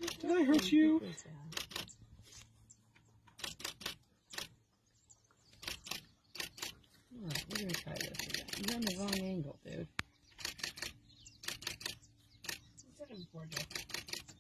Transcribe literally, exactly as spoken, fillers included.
Did I hurt you? Alright, we're gonna try this again. You're on the wrong angle, dude. I said it before, Jeff.